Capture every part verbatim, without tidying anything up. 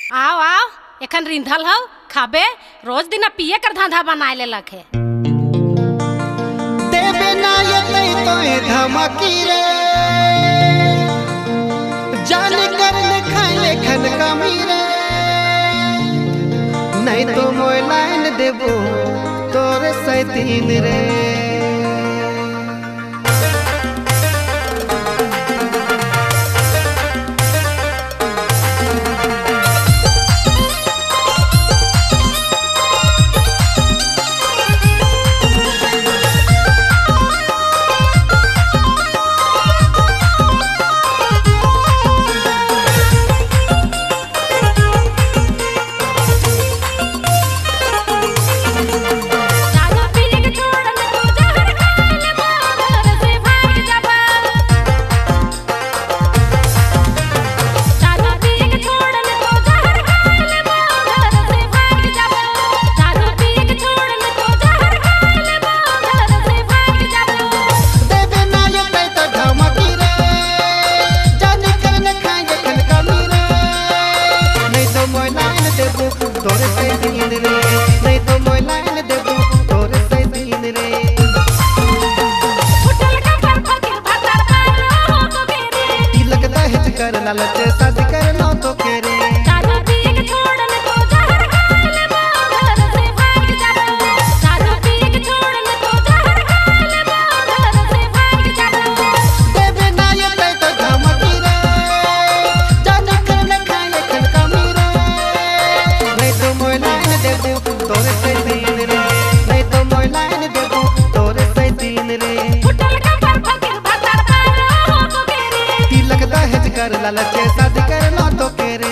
आओ आओ एखन रिंधल हो खाबे रोज दिन पिए कर धांधा बनाए ले लखे देबे ना ये तो धमकी रे जान कर ले खाए ले खन कमी रे नहीं तो मोय लाइन देबो तोरे सैतीन रे तोरे सैतीन रे नहीं तो मोय लाइन देबो तोरे सैतीन रे होटल का पर फकीर भतर पर हो तो केरे तिलक दहेज कर लालच शादी कर लो तो केरे दारू पिए के छोड़न तो जहर खा ले घर से भाग जाबो दारू पिए के छोड़न तो जहर खा ले घर से भाग जाबो देबे ना ये तो धमकी रे जान कर ले खाए खन कमी रे नहीं तो मोय लाइन देबो तोरे सैतीन रे नहीं तो मोय लाइन देबो तोरे सैतीन रे होटल का पर फकीर भतर पर हो तो केरे तिलक दहेज कर लालच शादी कर लो तो केरे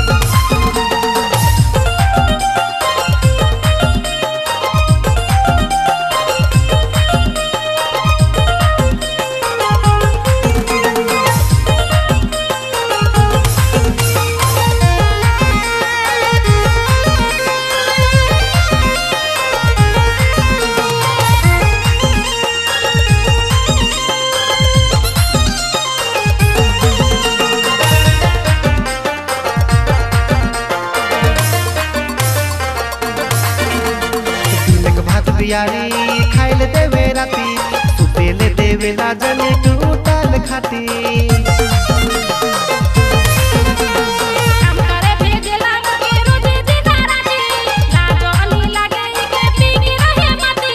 यारी खाइल देवे राती सुतेले देवे ना जने टूटल खाती काम करे भेजला के रोज दिन राती लाजो अनी लागे के पीनी रहे मती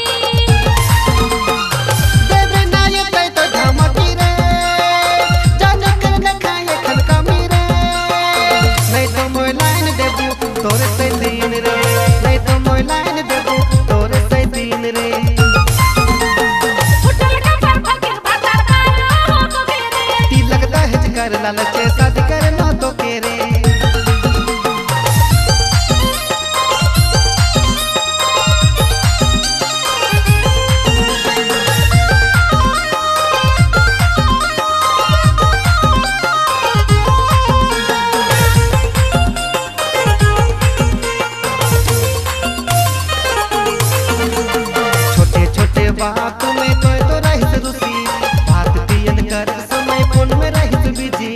देवे ना ये तो धमकी रे जान कर न खाए खन कमी रे नहीं तो मोय लाइन देबो तोरे सैतीन रे नहीं तो मोय लाइन देबो तोरे सैतीन रे होटल का पर फकीर भतर पर हो तो केरे तिलक दहेज कर लालच शादी कर लो तो केरे छोटे छोटे बात में कोई तो रहित रुसी बात पियन कर समय फोन में रहित बिजी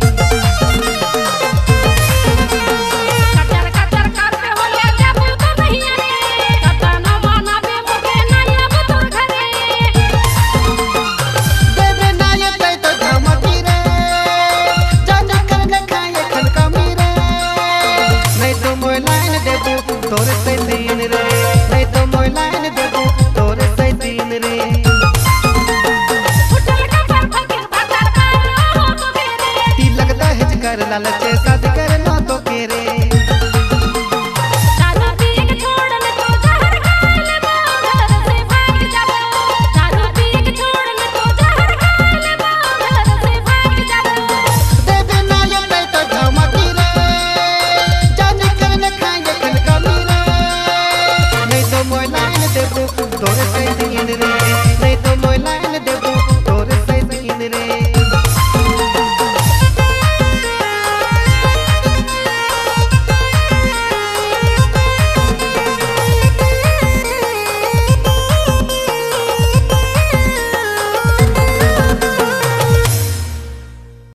कचर कचर करते होले जाबो तो नहीं रे कता न माना बे मुके नहीं अब तोर घरे देवे ना ये तो धमकी रे जान कर न खाए खन कमी रे नहीं तो मोय लाइन देबो तोरे सैतीन रे नहीं तो मोय लाइन देबो तोरे सैतीन रे होटल का पर फकीर भतर पर हो तो केरे तिलक दहेज कर लालच शादी कर